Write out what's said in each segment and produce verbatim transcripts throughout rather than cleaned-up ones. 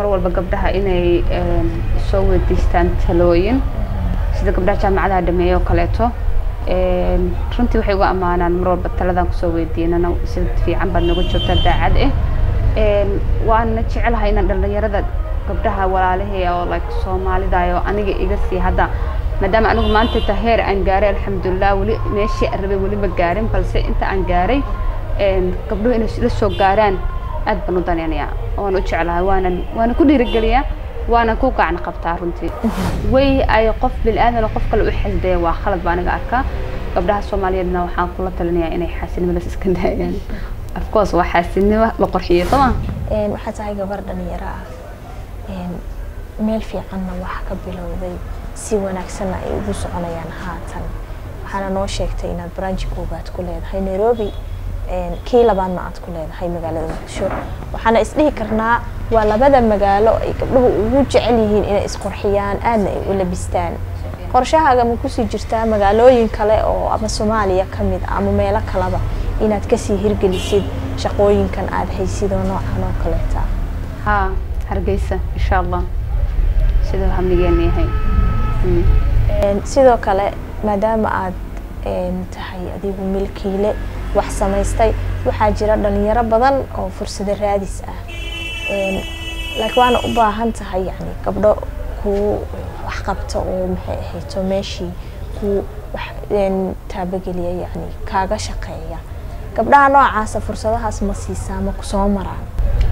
mar walba gabdhaha inay soo weydiistaan talooyin sida gabdhaha jaamacadaha dhameeyo kaleeto een runtii waxay uga amaanaan mar walba taladan ku soo weydiinana sida fiican baad nagu joogtaa daacad ah een waan jecelahay in dhalinyarada gabdhaha walaalahay oo like Soomaalida oo aniga iga sii hada maadaama anigu maanta taheer aan gaaray alxamdulillah wali meeshii arabay wali ma gaarin balse inta aan gaaray een gabdhuhu inay la soo gaaraan aad baan u danaynayaa waan u jecelahay waana waana ku dhiirigeliyaa وانا كوكا عن قبطة رنتي وي أي قف بالآن قف كل واحد ده وخلط بأنا قاركا قبلها الصومالية لنا وحان قلة لنا إني حاسين مدرسة اسكندرية يعني of course وحاسين بقرحية طبعا إن وحتى هاي قبردني يرى إن ميل في عنا وحكا بلوذي سوى نكسنا يبوس عنا يعني هاتن وحنا نوشيكتين البرانج كوبات كلها هاي نيروبي إن كيلا بان ما كلها هاي مقالة شو وحنا إسليه كرنا ولا بدأ مقالة قبله وجع عليهن إن إسقرحيان أنا ولا بستان قرشها جم كوسي جرتا مقالوين كلا أو أما سوماليا كميد أما ميلا كلابا إن تكسي هرجلسيد شقوين كان عاد هيسيد ونوع نوع كلتا ها هرجيسة إن شاء الله سيدو هم نجاني هاي سيدو كلا مدام عاد تهي أديبو ملكيلة وحسمايستي وحاجرة دنيا بدن أو فرصة الرادس لكن أنا أباهن تهي يعني قبل كو وحقبته ومحيته ماشي كو وح يعني تابقلي يعني كاغا شقية قبل أنا عاصة فرصة هاس مسيسة مكسومران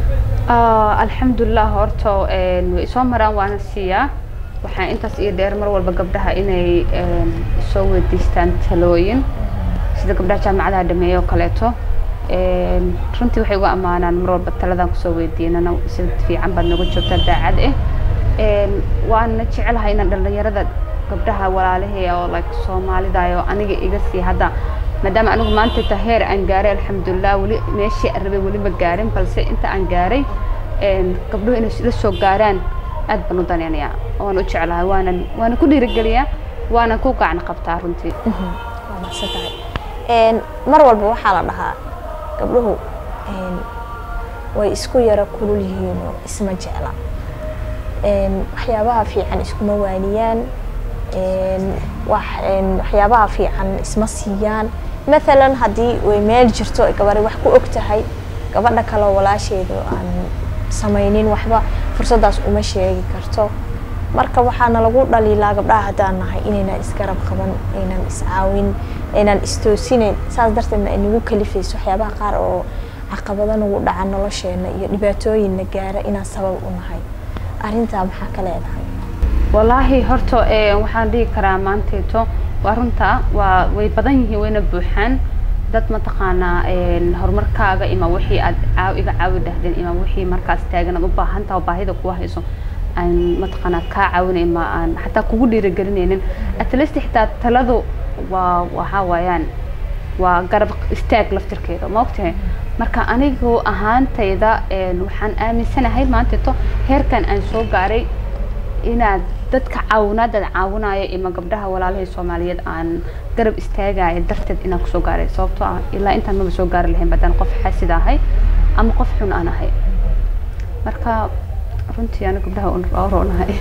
آه الحمد لله هرتو إنه سومران وأنا سيا وحن أنت سير دير مر والبقبلها إني سوي ديستان تلوين sida gabdhaha jaamacadaha dhameeyo kaleeto een runtii waxay uga amaanaan mar walba taladan ku soo weydiinana sida fiican baad nagu joogtaa daacad ah een waan jecelahay in dhalinyarada gabdhaha walaalahay oo like Soomaalida oo aniga iga sii hada maadaama anigu maanta taheer aan gaaray alxamdulillah wali meeshii arabay wali ma gaarin balse inta aan gaaray een gabdhuhu inay la soo gaaraan aad baan u danaynayaa waan u jecelahay waana waana ku dhiirigeliyaa waana ku gacan qabtaa runtii waana sadahay een mar walba waxa la dhahaa gabdhuhu een way isku yara kulul yihiin oo isma jecla een waxyaabaha fiican isku ma waaniyaan een wax een waxyaabaha fiican isma siiyaan مثلا hadii way meel jirto ay gabar wax ku ogtahay gabadha kale walaasheedu aan sameeynin waxba fursadaas uma sheegi karto marka waxaana lagu dhaliilaa gabdhaha hadaan nahay inayna isgarab qaban inaan iscaawin inaan istoosineen saas darteedna inagu kalifayso waxyaabaha qaar oo caqabado nagu dhaca nolosheena iyo dhibaatooyin gaara inaan sabab u nahay arinta maxaa kale leedahay wallahi horto ee waxaan dhigi karaa maanteeto waa runta waa way badan yihiin wayna buuxaan dad ma taqaana ee horumarkaaga ima wixii aad iga caawin dhahdeen ima wixii markaas taagan u baahan tahay baahida ku hayso aan ma taqaana ka caawinay ma aan hatta kugu dhiirigelinaynin at least xitaa taladu waa waxa waayaan waa garab istaag laftirkeeda ma ogtahay marka anigu ahaantayda ee waxaan aaminsanahay maanteeto heerkan aan soo gaaray inaad dadka caawinaad caawinaya ima gabdhaha walaalahay Soomaaliyeed aan garab istaagay darteed inaan ku soo gaaray sababtoo ah ilaa intaan ma soo gaari lahayn badan qof xasid ahay ama qof xun aan ahay marka runtii ana gabdhaha u roonahay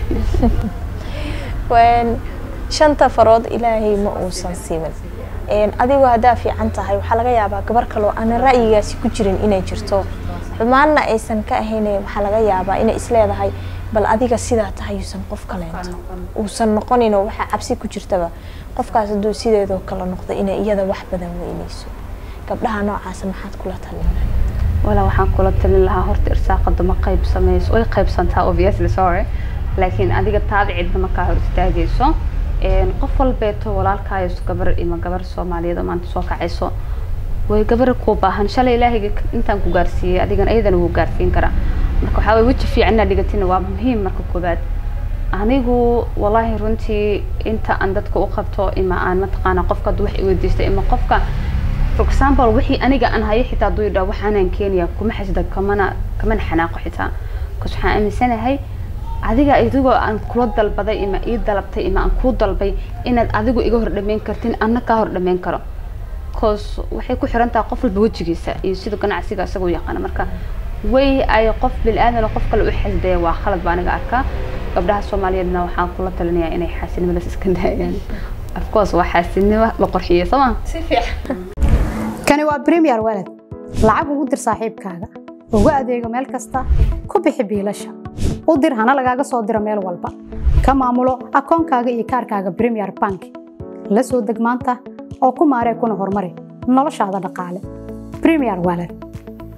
waan shanta farood ilaahay ma uusan siimin een adigu hadaa fiican tahay waxa laga yaabaa gabar kale oo aan ra'yigaasi ku jirin inay jirto xumaanna aysan ka ahayn waxa laga yaabaa inay isleedahay bal adiga sidaa tahay uusan qof kale uusan noqonin oo waxa cabsi ku jirtaba qofkaas haduu sideedoo kala noqdo inay iyada wax badan weynayso gabdhaha noocaas maxaad kula talinahay wala waxaan kula talin lahaa horta irsaaqada ma qayb sameeyso way qaybsantaa obviously sorry laakiin adiga taad cidna ma ka hor istaagayso een qof walbeeto walaalkaayo gabar ima gabar Soomaaliyeed maanta soo kacayso way gabar ku baahan shalay ilaahay intaan ku gaarsiiyay adigan aydan uu gaarsiin kara marka waxa way wajhi fiican dhigatina waa muhiim marka koobaad anigu wallahi runtii inta aan dadka u qabto ima aan ma taqaana qofka wax i weydiistay ima qofka for example wixii aniga aan hayo xitaa duyda waxaan Kenya kuma xasida kamana kamana xanaaqo xitaa kus waxaan aaminsanahay adiga idigo aan kula dalbaday ima ii dalabtay ima aan ku dalbay inaad adigu iga hor dhameyn kartin anna ka hor dhameyn karo cause waxay ku xiran tahay qof walba wajigiisa iyo sida ganacsiga asagoo yaqaan marka way ay qof bil aadan oo qof kale u xisday waa khalad baan aniga arkaa gabdhaha Soomaaliyeedna waxaan kula talinayaa inay xaasinimada iska daayaan of course waa xaasinimo la qorxiyay sama si fiican kani waa Premier Wallet lacag ugu dir saaxiibkaaga ugu adeego meel kasta ku bixi biilasha u dir hana lagaaga soo diro meel walba ka maamulo akoonkaaga iyo kaarkaaga Premier Bank la soo deg maanta oo ku maaree kuna horumari noloshaada dhaqaale Premier Wallet